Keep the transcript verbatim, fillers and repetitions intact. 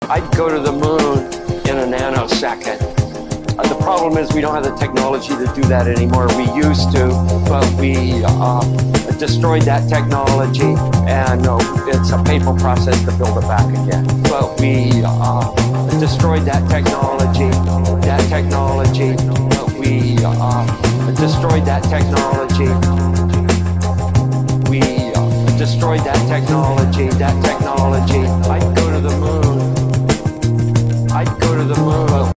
I'd go to the moon in a nanosecond. Uh, the problem is we don't have the technology to do that anymore. We used to, but we uh, destroyed that technology, and uh, it's a painful process to build it back again. But we uh, destroyed that technology, that technology, but we uh, destroyed that technology. We uh, destroyed that technology, that technology. I'd go